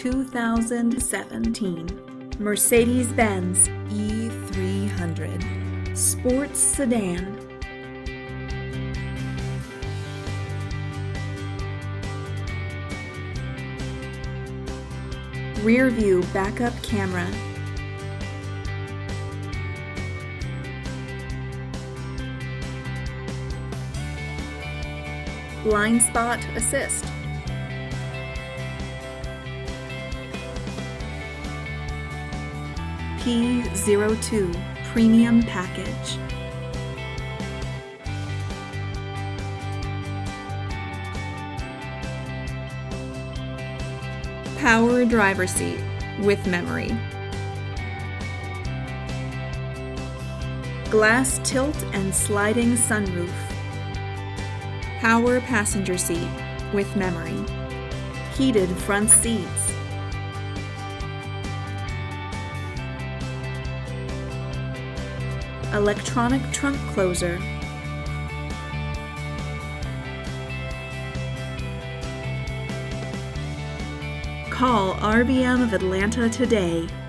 2017 Mercedes-Benz E300 Sports Sedan. Rear view backup camera. Blind spot assist. P02 Premium Package. Power driver seat with memory. Glass tilt and sliding sunroof. Power passenger seat with memory. Heated front seats. Electronic trunk closer. Call RBM of Atlanta today.